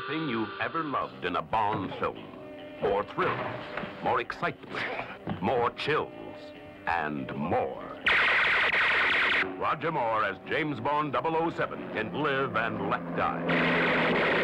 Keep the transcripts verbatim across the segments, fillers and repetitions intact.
everything you've ever loved in a Bond film. More thrills, more excitement, more chills, and more. Roger Moore as James Bond double oh seven in Live and Let Die.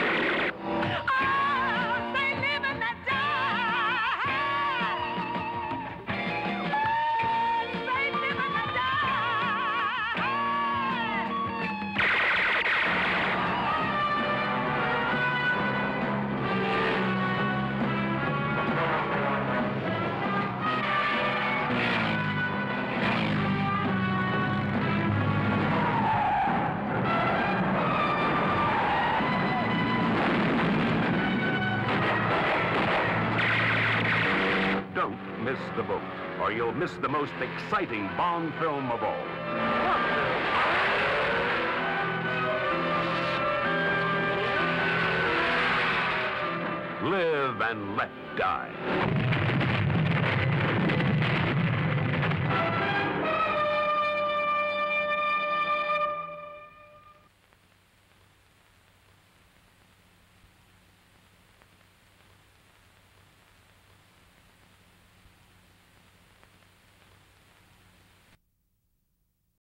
Don't miss the boat, or you'll miss the most exciting Bond film of all. Live and Let Die.